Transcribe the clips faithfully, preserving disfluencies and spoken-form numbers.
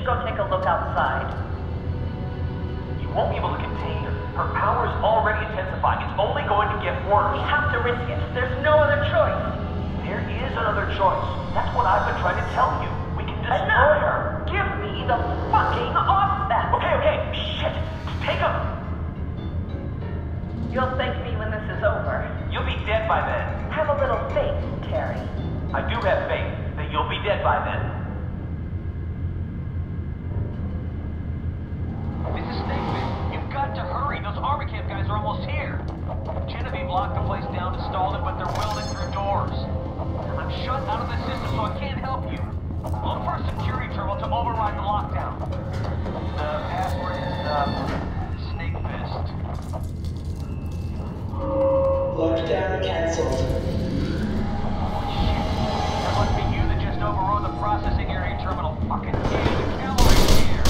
should go take a look outside. You won't be able to contain her. Her power is already intensifying. It's only going to get worse. We have to risk it. There's no other choice. There is another choice. That's what I've been trying to tell you. We can destroy Enough. her. Give me the fucking offset. Okay, okay. Shit. Take him. You'll thank me when this is over. You'll be dead by then. Have a little faith, Terry. I do have faith that you'll be dead by then. Missus Snakeman, you've got to hurry. Those Armor Camp guys are almost here. Genevieve locked the place down to stall it, but they're welding through doors. I'm shut out of the system, so I can't help you. Look for a security terminal to override the lockdown. The password is, uh, Snake Fist. Lockdown cancelled. Shit. That must be you that just overrode the processing area terminal. Fucking idiot. The cavalry's here.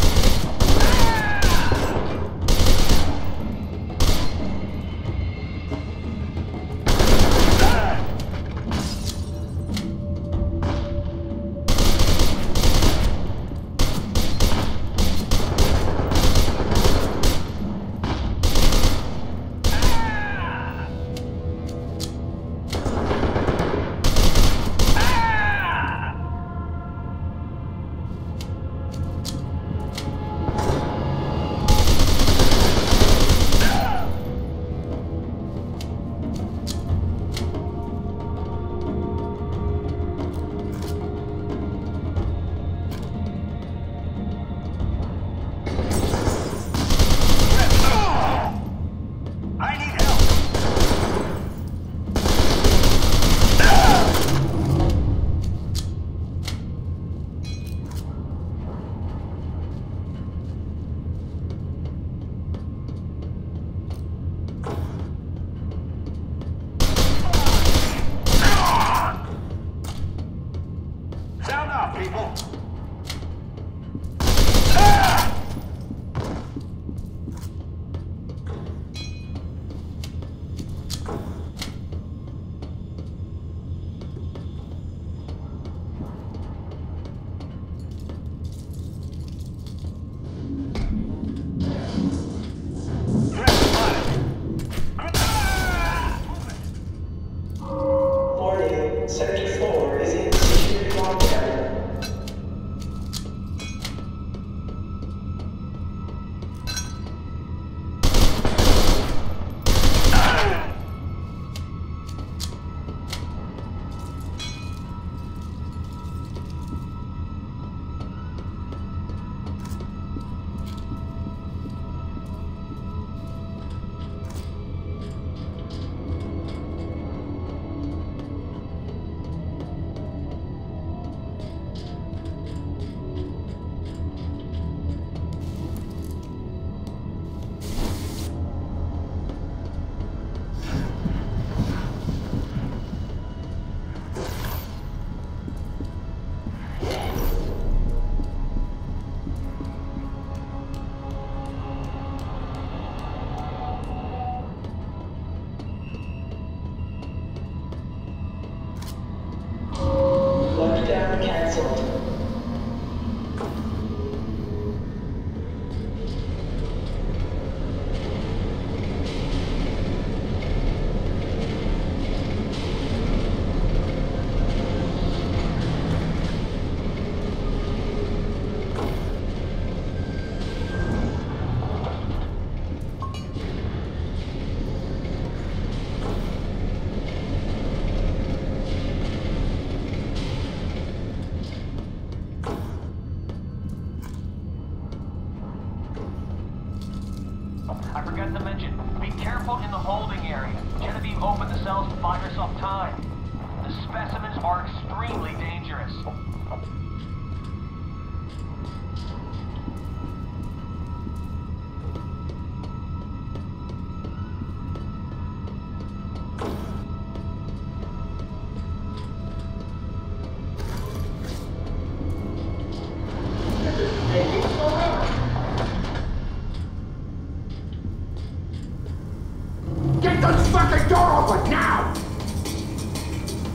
I forgot to mention, be careful in the holding area. Genevieve opened the cells to buy herself time. The specimens are extremely dangerous.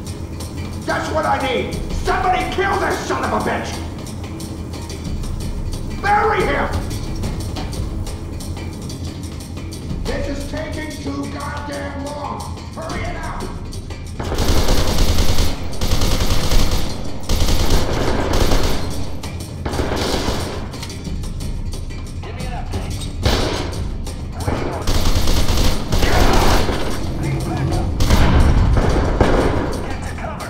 That's what I need! Somebody kill this son of a bitch! Bury him! This is taking too goddamn long! Hurry it up! Give me an update. Get to cover.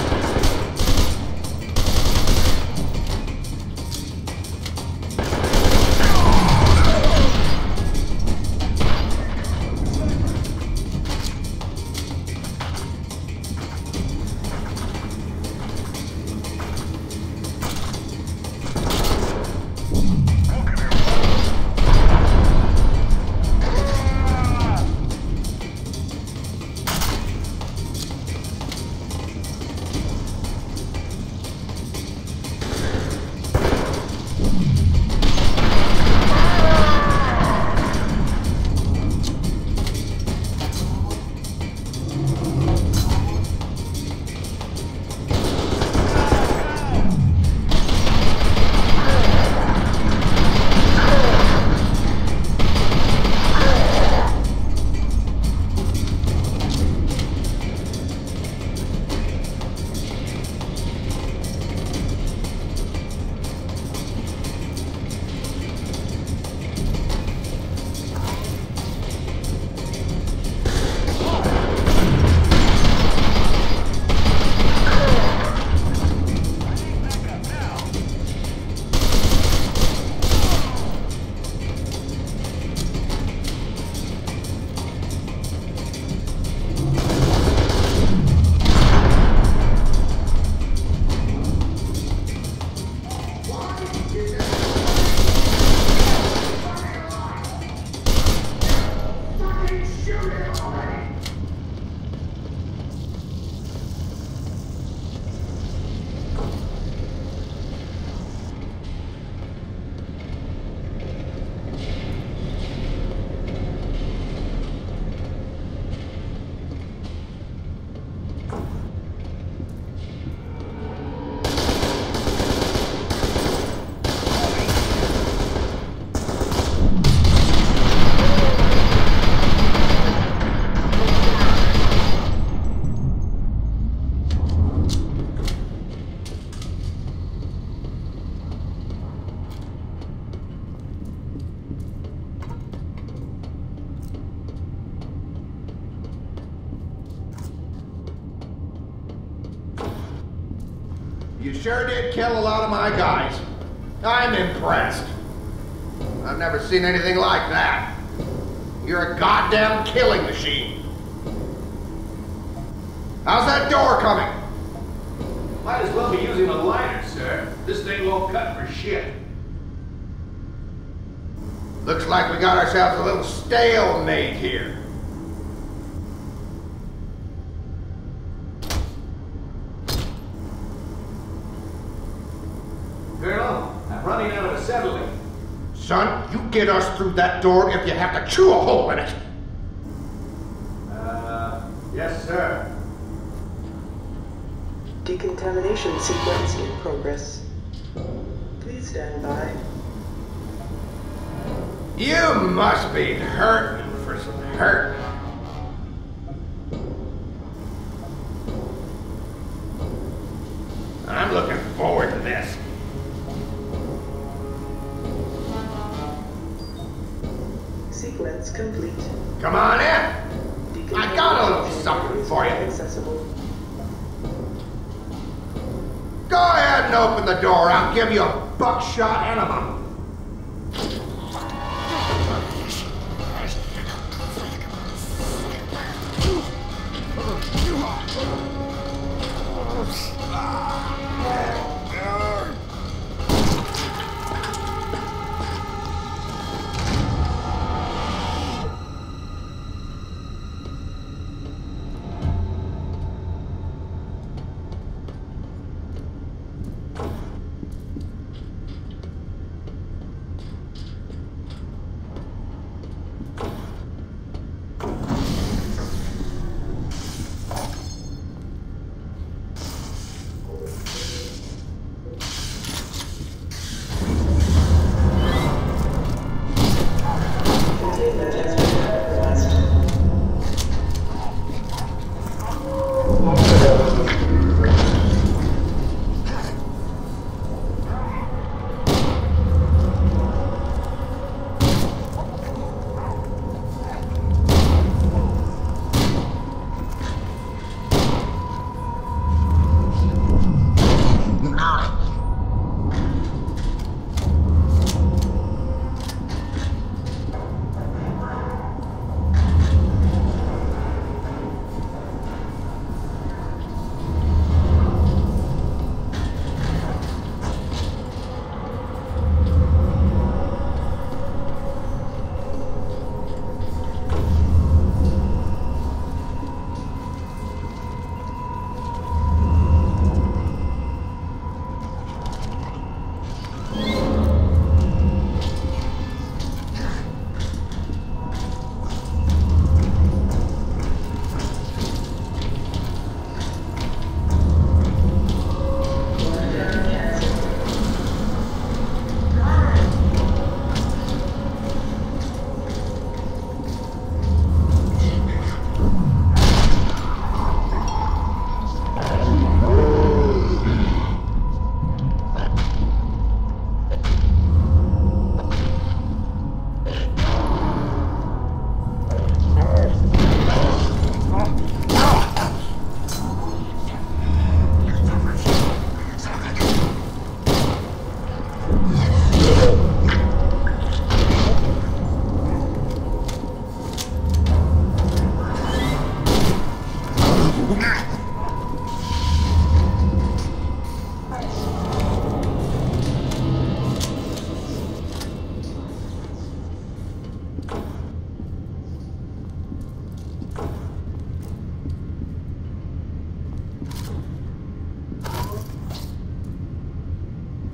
You sure did kill a lot of my guys. I'm impressed. I've never seen anything like that. You're a goddamn killing machine. How's that door coming? Might as well be using a lighter, sir. This thing won't cut for shit. Looks like we got ourselves a little stalemate here. Colonel, I'm running out of acetylene. Son, you get us through that door if you have to chew a hole in it. Uh, yes, sir. Decontamination sequence in progress. Please stand by. You must be hurting for some hurt. I'm looking forward to this. Sequence complete. Come on in. I got a little something for you. Accessible. Go ahead and open the door. I'll give you a buckshot enema.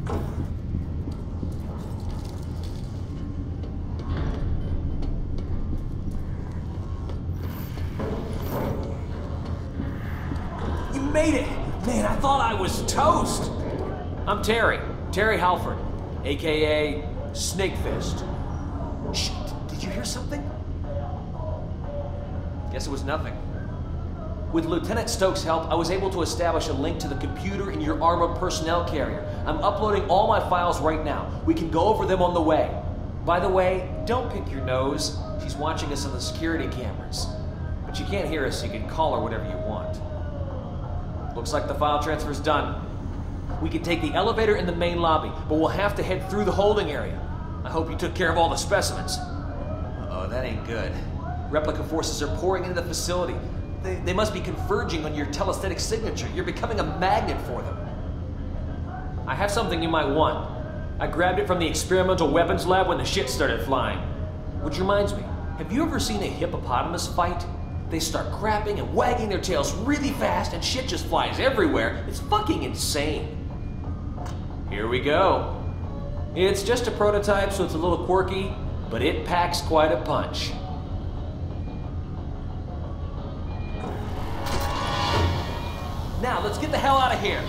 You made it! Man, I thought I was toast! I'm Terry. Terry Halford, a k a. Snakefist. Shh, did you hear something? Guess it was nothing. With Lieutenant Stokes' help, I was able to establish a link to the computer in your armored personnel carrier. I'm uploading all my files right now. We can go over them on the way. By the way, don't pick your nose. She's watching us on the security cameras. But she can't hear us, so you can call her whatever you want. Looks like the file transfer's done. We can take the elevator in the main lobby, but we'll have to head through the holding area. I hope you took care of all the specimens. Uh-oh, that ain't good. Replica forces are pouring into the facility. They, they must be converging on your telesthetic signature. You're becoming a magnet for them. I have something you might want. I grabbed it from the experimental weapons lab when the shit started flying. Which reminds me, have you ever seen a hippopotamus fight? They start crapping and wagging their tails really fast and shit just flies everywhere. It's fucking insane. Here we go. It's just a prototype, so it's a little quirky, but it packs quite a punch. Now, let's get the hell out of here.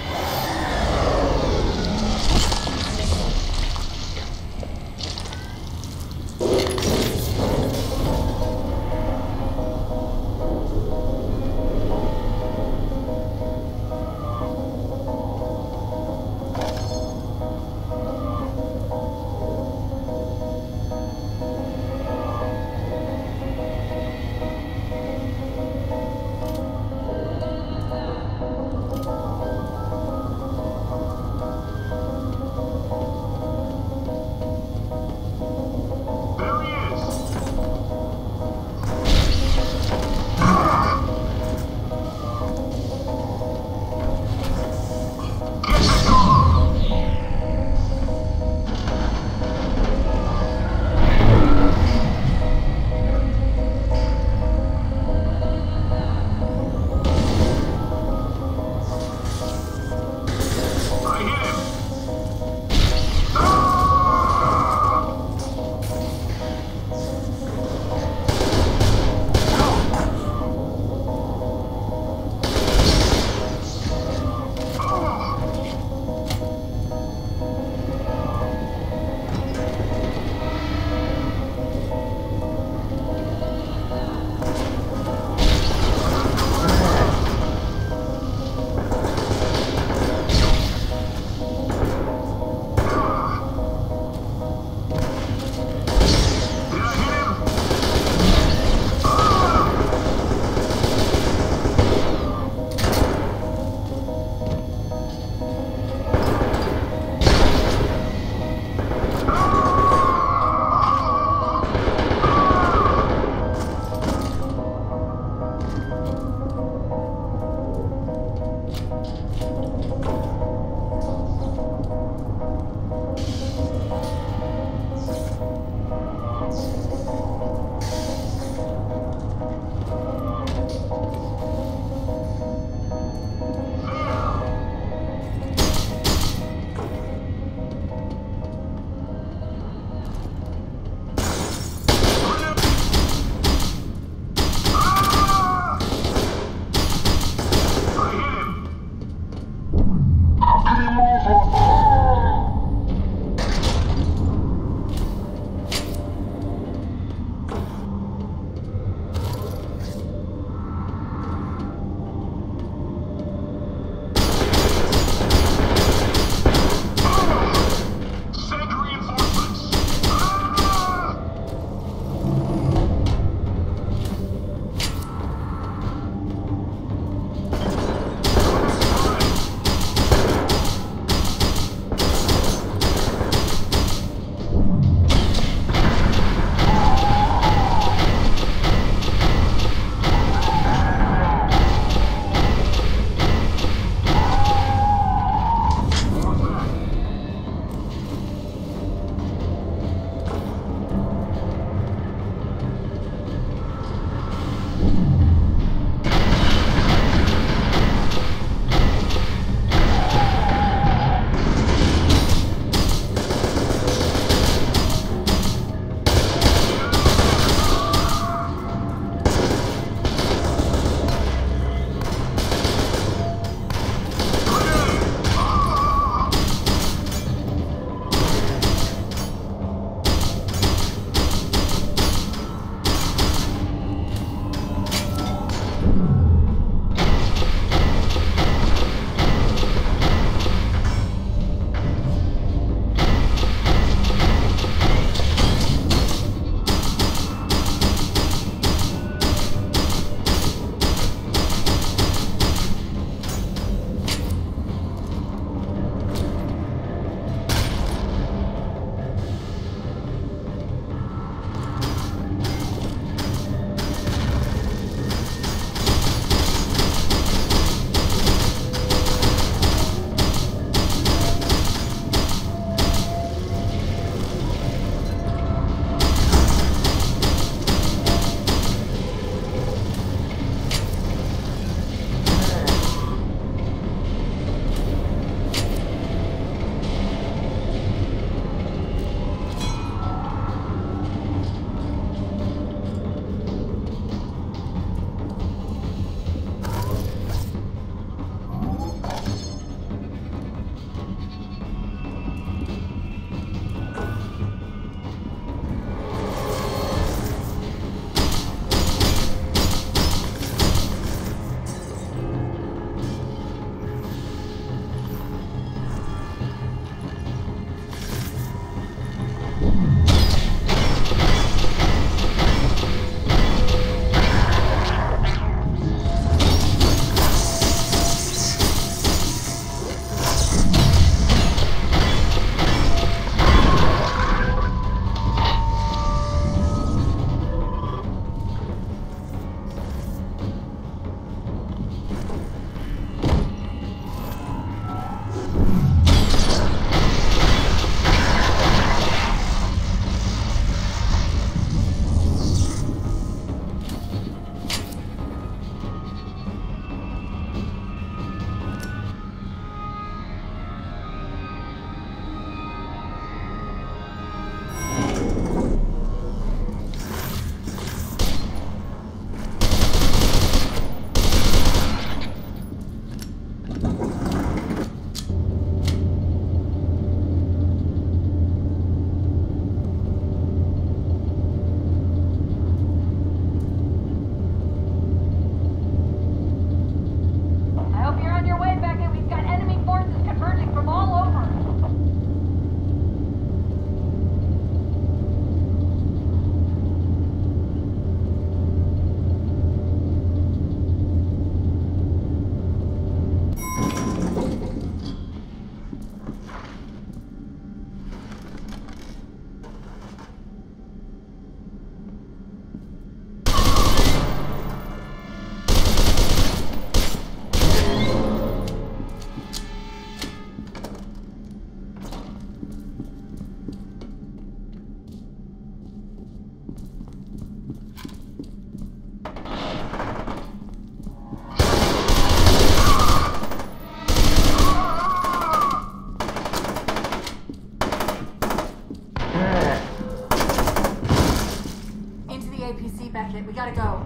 it. We gotta go.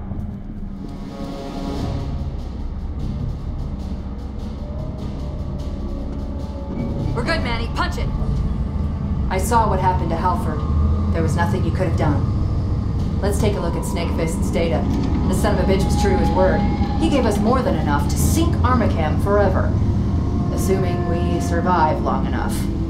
We're good, Manny. Punch it! I saw what happened to Halford. There was nothing you could have done. Let's take a look at Snakefist's data. This son of a bitch was true to his word. He gave us more than enough to sink Armacham forever. Assuming we survive long enough.